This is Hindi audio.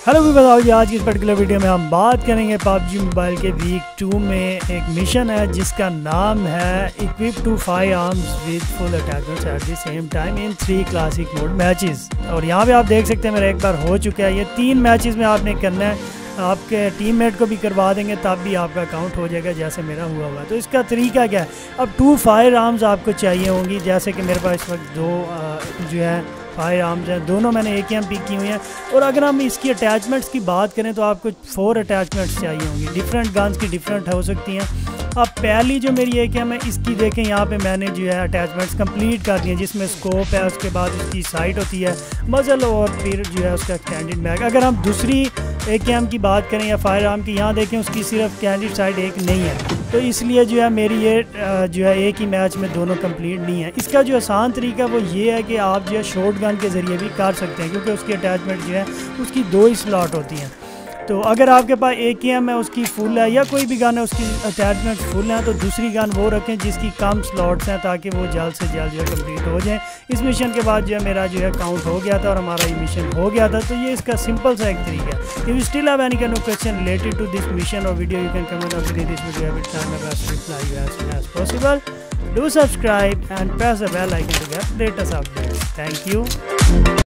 हेलो भी आज की इस पर्टिकुलर वीडियो में हम बात करेंगे पबजी मोबाइल के वीक 2 में एक मिशन है जिसका नाम है equip to 5 arms with full attachments at the same time in 3 classic mode matches. और यहाँ पे आप देख सकते हैं मेरा एक बार हो चुका है। ये 3 मैचेस में आपने करना है, आपके टीममेट को भी करवा देंगे तब भी आपका काउंट हो जाएगा जैसे मेरा हुआ हुआ है। तो इसका तरीका क्या है, अब 2 फायर आर्म्स आपको चाहिए होंगी। जैसे कि मेरे पास इस वक्त 2 जो है फायर आर्म्स हैं, दोनों मैंने AKM पिक की हुई हैं। और अगर हम इसकी अटैचमेंट्स की बात करें तो आपको 4 अटैचमेंट्स चाहिए होंगी। डिफरेंट गन्स की डिफरेंट हो सकती हैं। अब पहली जो मेरी AKM है इसकी देखें, यहाँ पे मैंने जो है अटैचमेंट्स कंप्लीट कर दी हैं, जिसमें स्कोप है, उसके बाद उसकी साइट होती है, मजल और फिर जो है उसका कैंडिड मैग। अगर हम दूसरी AKM की बात करें या फायर आर्म की, यहाँ देखें उसकी सिर्फ कैंडिड साइड एक नहीं है, तो इसलिए जो है मेरी ये जो है एक ही मैच में दोनों कंप्लीट नहीं है। इसका जो आसान तरीका वो ये है कि आप जो है शॉर्ट गन के ज़रिए भी कर सकते हैं, क्योंकि उसकी अटैचमेंट जो है उसकी 2 ही स्लॉट होती हैं। तो अगर आपके पास AKM है उसकी फुल है, या कोई भी गन है उसकी अटैचमेंट फुल है, तो दूसरी गन वो रखें जिसकी कम स्लॉट्स हैं, ताकि वो जल्द से जल्द जो है कंप्लीट हो जाए। इस मिशन के बाद जो है मेरा जो है काउंट हो गया था और हमारा ये मिशन हो गया था। तो ये इसका सिंपल सा एक तरीका है। If you still have any kind of question related to this mission और वीडियो, यू कैन कमेंट और this video will try my best to reply you as soon as possible. Do subscribe and press the bell icon to get latest updates. Thank you.